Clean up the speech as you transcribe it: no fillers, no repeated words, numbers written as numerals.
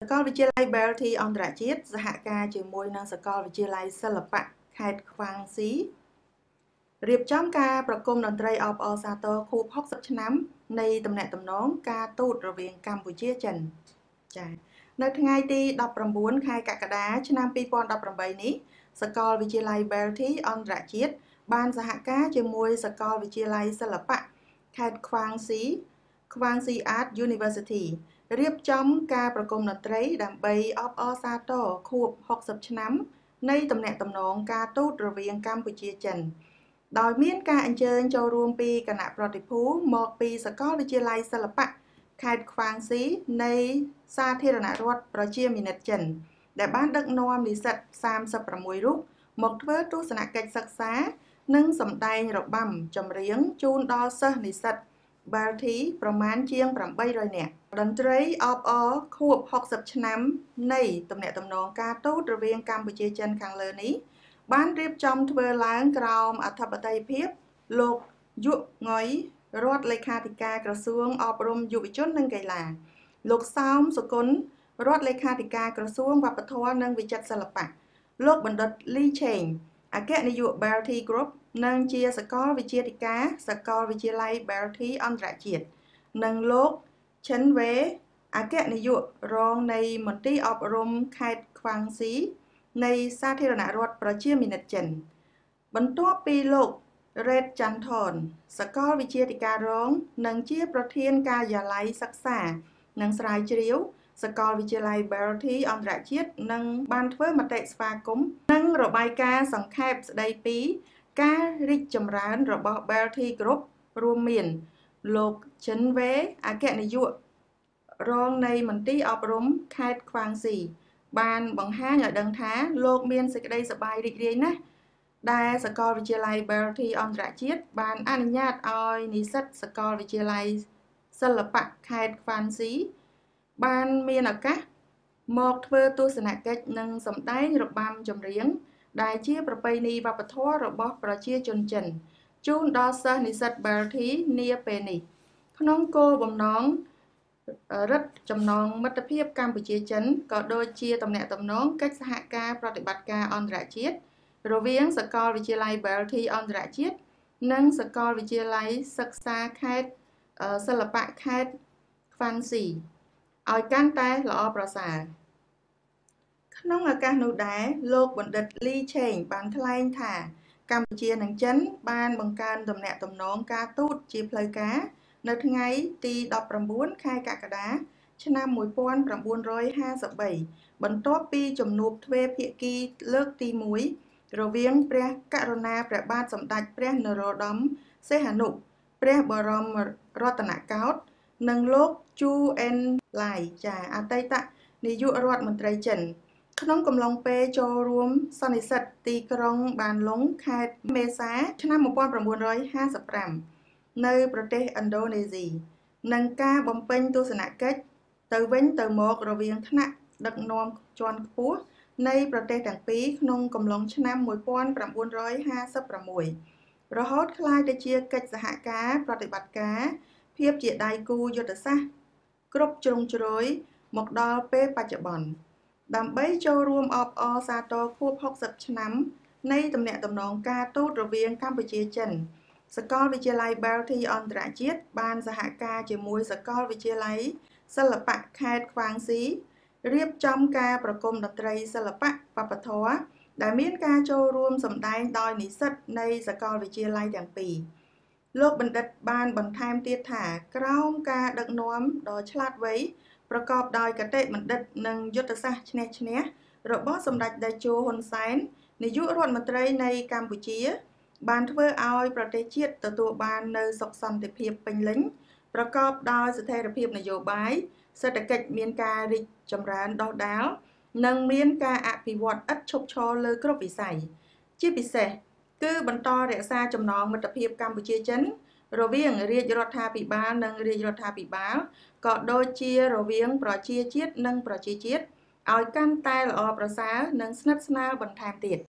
សាកលវិទ្យាល័យ Belty អន្តរជាតិសហការជាមួយនឹងសាកលវិទ្យាល័យសិល្បៈខេត្តខ្វាងស៊ីរៀបចំការប្រគំតន្ត្រីអបអរសាទរខួប60ឆ្នាំនៃទំនាក់ទំនងការទូតរវាងកម្ពុជាចិនចា៎នៅថ្ងៃទី19ខែកក្កដាឆ្នាំ2018នេះសាកលវិទ្យាល័យ Belty អន្តរជាតិបានសហការជាមួយសាកលវិទ្យាល័យសិល្បៈខេត្តខ្វាងស៊ី Art University រៀបចំការប្រគំតន្ត្រីដើម្បីអបអរសាទរខួប60ឆ្នាំនៃទំនាក់ទំនងការទូតរវាងកម្ពុជាចិនដោយមានការអញ្ជើញចូលរួមពីគណៈប្រតិភូមកពីសាកលវិទ្យាល័យសិល្បៈខេត្តខ្វាងស៊ីនៃសាធារណរដ្ឋប្រជាមានិតចិនដែលបានដឹកនាំនិស្សិត36រូបមកធ្វើទស្សនកិច្ចសិក្សានិងសម្ដែងរបាំចម្រៀងជូនដល់សិស្សនិស្សិតBelty ប្រមាណជាង800នាក់តន្ត្រីអបអរខួប60ឆ្នាំនៃទំនាក់ទំនងការទូតរវាងកម្ពុជាចិនខាងលើនេះបានរៀបចំធ្វើឡើងក្រោមអធិបតេយ្យភាពលោកយុងុយរដ្ឋលេខាធិការក្រសួងអប់រំយុវជននិងកីឡាលោកសោមសុគន្ធរដ្ឋលេខាធិការក្រសួងវប្បធម៌និងវិចិត្រសិល្បៈលោកបណ្ឌិតលីឆេងអគ្គនាយក Belty Group និងជាសាកលវិទ្យាធិការសាកលវិទ្យាល័យ Belty អន្តរជាតិនិងលោកឈិនវេអគ្គនាយករងនៃមន្ទីរអប់រំខេត្តខ្វាងស៊ីនៃសាធារណរដ្ឋប្រជាមានិតចិនបន្ទាប់ពីលោករ៉េតច័ន្ទថនសាកលវិទ្យាធិការរងនិងជាប្រធានការិយាល័យសិក្សានិងស្រាវជ្រាវសាកលវិទ្យាល័យ Belty អន្តរជាតិនឹងបានធ្វើមតិស្វាគមន៍និងរបាយការណ៍សង្ខេបស្ដីពីការរីកចម្រើនរបស់ Belty Group រួមមានលោកឈិនវេអគ្គនាយករងនៃមន្ទីរអប់រំខេត្តខ្វាងស៊ីបានបង្ហាញឲ្យដឹងថាលោកមានសេចក្តីសប្បាយរីករាយណាស់ដែលសាកលវិទ្យាល័យ Belty អន្តរជាតិបានអនុញ្ញាតឲ្យនិស្សិតសាកលវិទ្យាល័យសិល្បៈខេត្តខ្វាងស៊ីបានមានឱកាសមកធ្វើទស្សនកិច្ចនិងសម្ដែងរបាំចម្រៀងដែលជាប្រពៃណីវប្បធម៌របស់ប្រជាជនចិនជូនដល់សិស្សនិស្សិត Belty នាពេលនេះក្នុងគោលបំណងរឹតចំណងមិត្តភាពកម្ពុជាចិនក៏ដូចជាទំនាក់ទំនងកិច្ចសហការប្រតិបត្តិការអន្តរជាតិរវាងសាកលវិទ្យាល័យ Belty អន្តរជាតិនិងសាកលវិទ្យាល័យសិក្សាខេត្តសិល្បៈខេត្តខ្វាងស៊ីឲ្យកាន់តែល្អប្រសើរក្នុងឱកាសនោះដែរលោកបណ្ឌិតលីឆេងបានថ្លែងថាកម្ពុជានិងចិនបានបង្កើនទំនាក់ទំនងការទូតជាផ្លូវការនៅថ្ងៃទី19ខែកក្កដាឆ្នាំ1953បន្ទាប់ពីជំនួបទ្វេភាគីលើកទី1រវាងព្រះករុណាព្រះបាទសម្ដេចព្រះនរោត្តមសីហនុព្រះបរមរតនកោដ្ឋនិងលោកជូអេនឡាយចាអតីតនាយករដ្ឋមន្ត្រីចិនក្នុងកំឡុងពេលចូលរួមសន្និសីទទីក្រុងបានឡុងខេត្តមេសាឆ្នាំ1955នៅប្រទេសឥណ្ឌូនេស៊ីនិងការបំពេញទស្សនកិច្ចទៅវិញទៅមករវាងថ្នាក់ដឹកនាំជាន់ខ្ពស់នៃប្រទេសទាំងពីរក្នុងកំឡុងឆ្នាំ1956រហូតក្លាយទៅជាកិច្ចសហការប្រតិបត្តិការភាពជាដៃគូយុទ្ធសាស្ត្រគ្រប់ជ្រុងជ្រោយមកដល់ពេលបច្ចុប្បន្នដើម្បីចូលរួមអបអរសាទរខួប60ឆ្នាំនៃទំនាក់ទំនងការទូតរវាងកម្ពុជាចិនសាកលវិទ្យាល័យ Belty អន្តរជាតិបានសហការជាមួយសាកលវិទ្យាល័យសិល្បៈខេត្តខ្វាងស៊ីរៀបចំការប្រគំតន្ត្រីសិល្បៈវប្បធម៌ដែលមានការចូលរួមសម្ដែងដោយនិស្សិតនៃសាកលវិទ្យាល័យទាំងពីរលោកបណ្ឌិតបានបន្ថែមទៀតថាក្រោមការដឹកនាំដ៏ឆ្លាតវៃប្រកបដោយគតិបណ្ឌិតនិងយុទ្ធសាស្ត្រឈ្នះឈ្នះរបស់សម្ដេចតេជោហ៊ុនសែននាយករដ្ឋមន្ត្រីនៃកម្ពុជាបានធ្វើឲ្យប្រទេសជាតិទទួលបាននូវសុខសន្តិភាពពេញលេញប្រកបដោយស្ថិរភាពនយោបាយសេដ្ឋកិច្ចមានការរីកចម្រើនដុះដាលនិងមានការអភិវឌ្ឍឥតឈប់ឈរលើគ្រប់វិស័យជាពិសេសគឺបន្តរក្សាចំណងមិត្តភាពកម្ពុជាចិនរវាងរាជរដ្ឋាភិបាលនិងរាជរដ្ឋាភិបាលក៏ដូចជារវាងប្រជាជាតិនិងប្រជាជាតិឲ្យកាន់តែល្អប្រសើរនិងស្និទ្ធស្នាលបន្ថែមទៀត